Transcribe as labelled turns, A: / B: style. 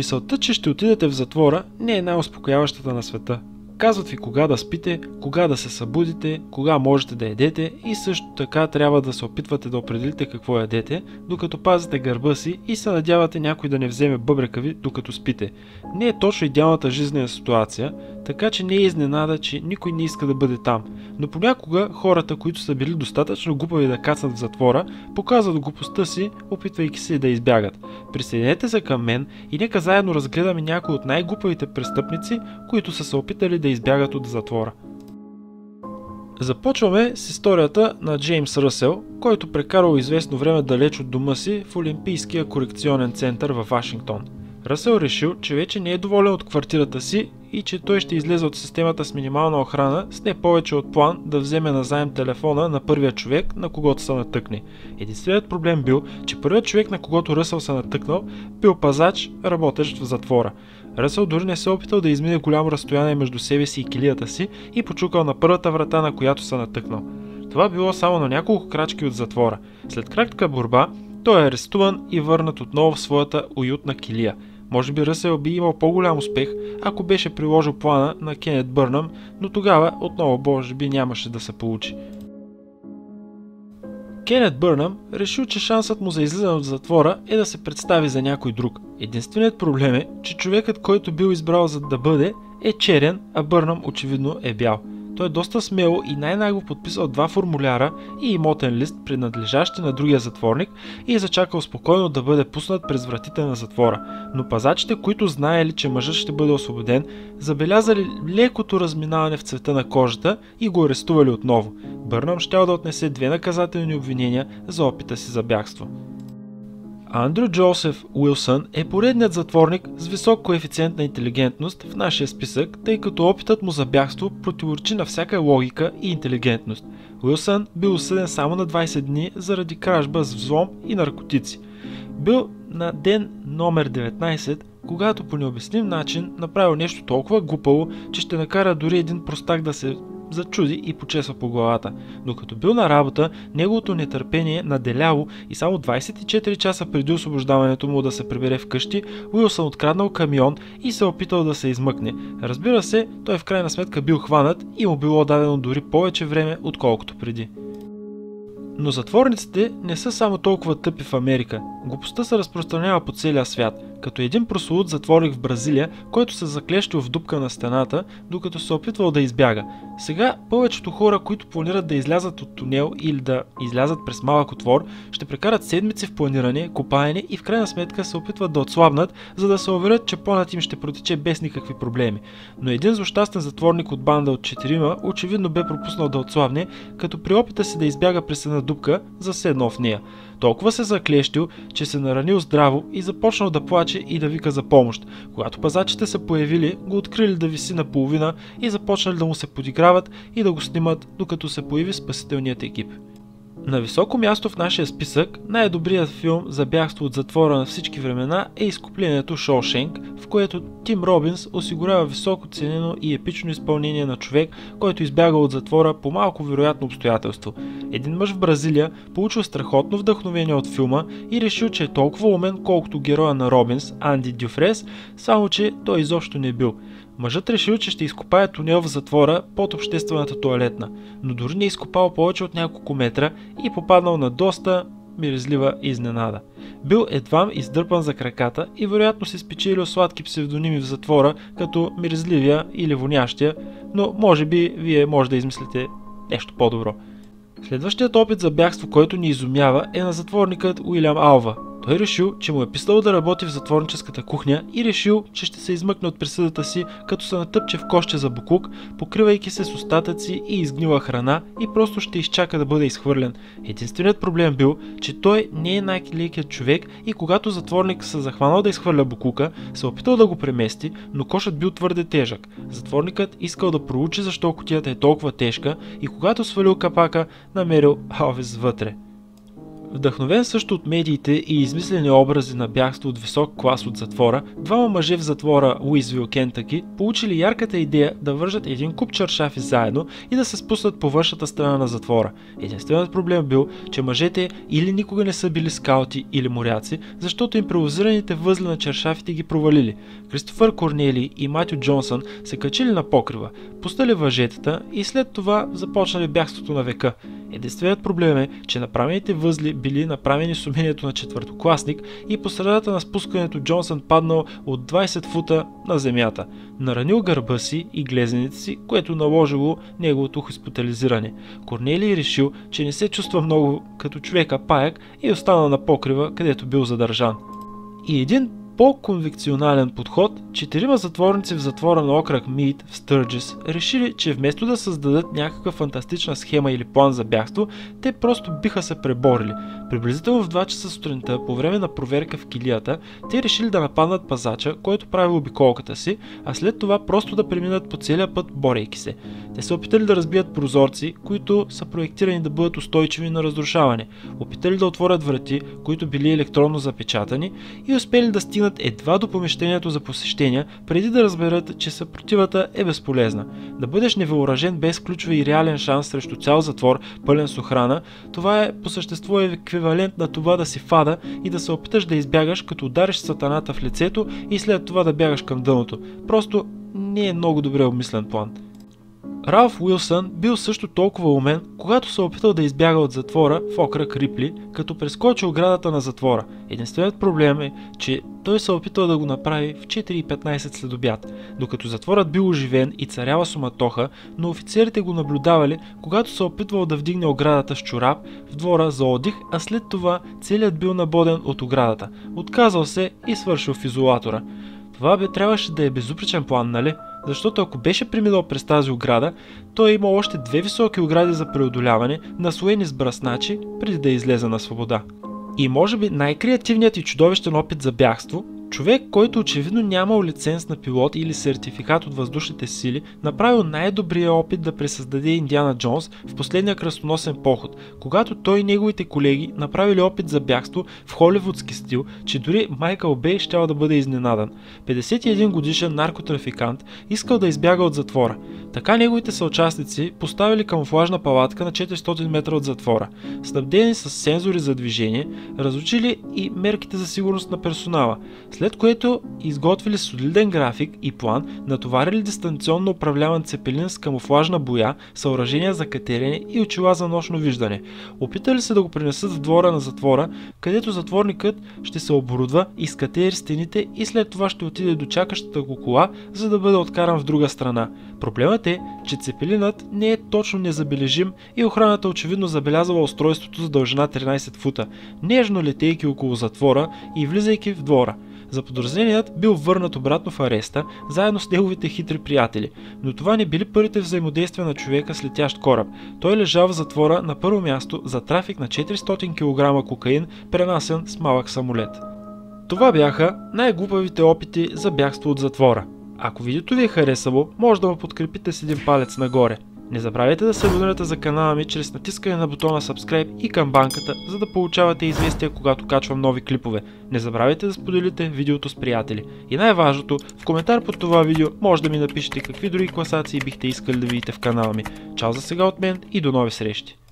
A: Мисълта, че ще отидете в затвора, не е най-успокояващата на света. Казват ви кога да спите, кога да се събудите, кога можете да ядете и също така трябва да се опитвате да определите какво ядете, докато пазите гърба си и се надявате някой да не вземе бъбрека ви докато спите. Не е точно идеалната жизнена ситуация, така че не е изненада, че никой не иска да бъде там. Но понякога хората, които са били достатъчно глупави да кацнат в затвора, показват глупостта си, опитвайки се да избягат. Присъединете се към мен и нека заедно разгледаме някои от най-глупавите престъпници, които са се опитали да избягат от затвора. Започваме с историята на Джеймс Ръсел, който прекарал известно време далеч от дома си в Олимпийския корекционен център във Вашингтон. Ръсел решил, че вече не е доволен от квартирата си и че той ще излезе от системата с минимална охрана с не повече от план да вземе назаем телефона на първия човек, на когото се натъкне. Единственият проблем бил, че първият човек, на когото Ръсел се натъкнал, бил пазач, работещ в затвора. Ръсел дори не се опитал да измине голямо разстояние между себе си и килията си и почукал на първата врата, на която се натъкнал. Това било само на няколко крачки от затвора. След кратка борба, той е арестуван и върнат отново в своята уютна килия. Може би Ръсел би имал по-голям успех, ако беше приложил плана на Кенет Бърнам, но тогава отново може би нямаше да се получи. Кенет Бърнам решил, че шансът му за излизане от затвора е да се представи за някой друг. Единственият проблем е, че човекът, който бил избрал за да бъде, е черен, а Бърнам очевидно е бял. Той е доста смело и най-нагло подписал 2 формуляра и имотен лист, принадлежащи на другия затворник, и е зачакал спокойно да бъде пуснат през вратите на затвора. Но пазачите, които знаели, че мъжът ще бъде освободен, забелязали лекото разминаване в цвета на кожата и го арестували отново. Бърнам щял да отнесе 2 наказателни обвинения за опита си за бягство. Андрю Джозеф Уилсън е поредният затворник с висок коефициент на интелигентност в нашия списък, тъй като опитът му за бягство противоречи на всяка логика и интелигентност. Уилсън бил осъден само на 20 дни заради кражба с взлом и наркотици. Бил на ден номер 19, когато по необясним начин направил нещо толкова глупаво, че ще накара дори един простак да се зачуди и почесва по главата. Докато бил на работа, неговото нетърпение наделяло и само 24 часа преди освобождаването му да се прибере вкъщи, Уилсън откраднал камион и се опитал да се измъкне. Разбира се, той в крайна сметка бил хванат и му било дадено дори повече време, отколкото преди. Но затворниците не са само толкова тъпи в Америка. Глупостта се разпространява по целия свят, като един прословут затворник в Бразилия, който се заклещил в дупка на стената, докато се опитвал да избяга. Сега повечето хора, които планират да излязат от тунел или да излязат през малък отвор, ще прекарат седмици в планиране, копаене и в крайна сметка се опитват да отслабнат, за да се уверят, че планът им ще протече без никакви проблеми. Но един злощастен затворник от банда от 4 очевидно бе пропуснал да отслабне, като при опита си да избяга през една дупка, заседнал в нея. Толкова се заклещил, че се наранил здраво и започнал да плаче и да вика за помощ. Когато пазачите се появили, го открили да виси наполовина и започнали да му се подиграват и да го снимат, докато се появи спасителният екип. На високо място в нашия списък най-добрият филм за бягство от затвора на всички времена е Изкуплението Шоушенк, в което Тим Робинс осигурява високо ценено и епично изпълнение на човек, който избяга от затвора по малко вероятно обстоятелство. Един мъж в Бразилия получил страхотно вдъхновение от филма и решил, че е толкова умен, колкото героя на Робинс, Анди Дюфрес, само че той изобщо не бил. Мъжът решил, че ще изкопае тунел в затвора под обществената тоалетна, но дори не изкопал повече от няколко метра и попаднал на доста миризлива изненада. Бил едвам издърпан за краката и вероятно се спечелил сладки псевдоними в затвора, като миризливия или вонящия, но може би вие може да измислите нещо по-добро. Следващият опит за бягство, който ни изумява, е на затворникът Уилям Алва. Той решил, че му е писало да работи в затворническата кухня и решил, че ще се измъкне от присъдата си, като се натъпче в кошче за боклук, покривайки се с остатъци и изгнила храна и просто ще изчака да бъде изхвърлен. Единственият проблем бил, че той не е най-лекият човек и когато затворник се захванал да изхвърля боклука, се опитал да го премести, но кошът бил твърде тежък. Затворникът искал да проучи защо кутията е толкова тежка и когато свалил капака, намерил Алвис вътре. Вдъхновен също от медиите и измислени образи на бягство от висок клас от затвора, двама мъже в затвора Луисвил, Кентъки, получили ярката идея да вържат един куп чаршафи заедно и да се спуснат по външната страна на затвора. Единственият проблем бил, че мъжете или никога не са били скаути или моряци, защото импровизираните възли на чаршафите ги провалили. Кристофър Корнели и Матю Джонсън се качили на покрива, пуснали въжетата и след това започнали бягството на века. Единственият проблем е, че направените възли били направени с умението на четвъртокласник и по средата на спускането Джонсън паднал от 20 фута на земята. Наранил гърба си и глезените си, което наложило неговото хоспитализиране. Корнелий решил, че не се чувства много като човека паяк и останал на покрива, където бил задържан. И един по-конвекционален подход, 4 затворници в затвора на окръг Мийт в Стърджис решили, че вместо да създадат някаква фантастична схема или план за бягство, те просто биха се преборили. Приблизително в 2 часа сутринта, по време на проверка в килията, те решили да нападнат пазача, който прави обиколката си, а след това просто да преминат по целия път, борейки се. Те се опитали да разбият прозорци, които са проектирани да бъдат устойчиви на разрушаване, опитали да отворят врати, които били електронно запечатани и успели да стигнат едва до помещението за посещения, преди да разберат, че съпротивата е безполезна. Да бъдеш невъоръжен без ключове и реален шанс срещу цял затвор, пълен с охрана, това е по същество еквивалент на това да си фада и да се опиташ да избягаш, като удариш сатаната в лицето и след това да бягаш към дъното. Просто не е много добре обмислен план. Ралф Уилсън бил също толкова умен, когато се опитал да избяга от затвора в окръг Рипли, като прескочи оградата на затвора. Единственият проблем е, че той се опитал да го направи в 4:15 след обяд, докато затворът бил оживен и царяла суматоха, но офицерите го наблюдавали, когато се опитвал да вдигне оградата с чорап в двора за отдих, а след това целият бил набоден от оградата. Отказал се и свършил в изолатора. Това трябваше да е безупречен план, нали? Защото ако беше преминал през тази ограда, той има още 2 високи огради за преодоляване, наслоени с бръсначи, преди да излезе на свобода. И може би най-креативният и чудовищен опит за бягство, човек, който очевидно нямал лиценз на пилот или сертификат от въздушните сили, направил най-добрия опит да пресъздаде Индиана Джонс в последния кръстоносен поход, когато той и неговите колеги направили опит за бягство в холивудски стил, че дори Майкъл Бей щял да бъде изненадан. 51 годишен наркотрафикант искал да избяга от затвора. Така неговите съучастници поставили камуфлажна палатка на 400 метра от затвора, снабдени с сензори за движение, разучили и мерките за сигурност на персонала, след което изготвили солиден график и план, натоварили дистанционно управляван цепелин с камуфлажна боя, съоръжения за катерене и очила за нощно виждане. Опитали се да го принесат в двора на затвора, където затворникът ще се оборудва, изкатери стените и след това ще отиде до чакащата го кола, за да бъде откаран в друга страна. Проблемът е, че цепелинът не е точно незабележим и охраната очевидно забелязала устройството с дължина 13 фута, нежно летейки около затвора и влизайки в двора. Заподозреният бил върнат обратно в ареста, заедно с неговите хитри приятели, но това не били първите взаимодействия на човека с летящ кораб. Той лежал в затвора на първо място за трафик на 400 кг кокаин, пренасен с малък самолет. Това бяха най-глупавите опити за бягство от затвора. Ако видеото ви е харесало, може да ме подкрепите с един палец нагоре. Не забравяйте да се абонирате за канала ми чрез натискане на бутона Subscribe и камбанката, за да получавате известия, когато качвам нови клипове. Не забравяйте да споделите видеото с приятели. И най-важното, в коментар под това видео може да ми напишете какви други класации бихте искали да видите в канала ми. Чао за сега от мен и до нови срещи!